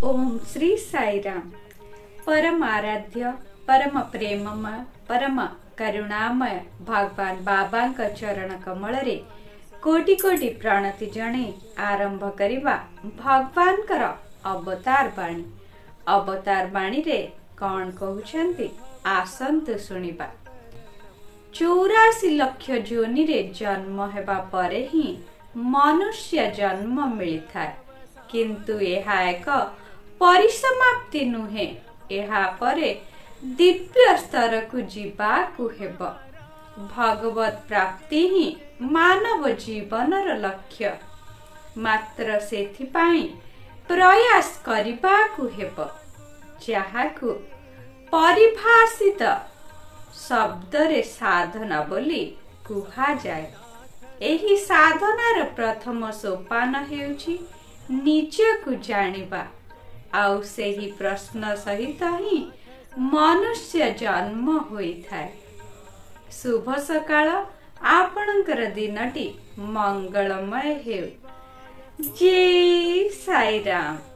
ओम श्री साईराम। परम आराध्य परम प्रेममय परम करुणामय भगवान बाबा चरण कमल रे कोटि कोटि प्रणति जणे आरंभ करिबा भगवान कर अवतार बाणी। अवतार बाणी रे कौन कहउछंती आसंतु सुनिबा। 84 लाख जोनि रे जन्म हेबा परे ही मनुष्य जन्म मिलिथाय, किंतु एहा एक परिसमाप्ति नुहे। एहा परे दिव्य स्तर को जीवा को हेब। भगवत प्राप्ति ही मानव जीवनर लक्ष्य। मात्र सेथिपाई प्रयास करिबा को हेब, जाहाकु परिभाषित शब्द रे साधना बोली कुहा जाए। एही साधनार प्रथम सोपान हेउछि निज को जानिबा। आउ सेही प्रश्न सहित ही मनुष्य जन्म होइथाय। शुभ सकाळ, आपणकर दिनटी मंगलमय हेउ। जय साईराम।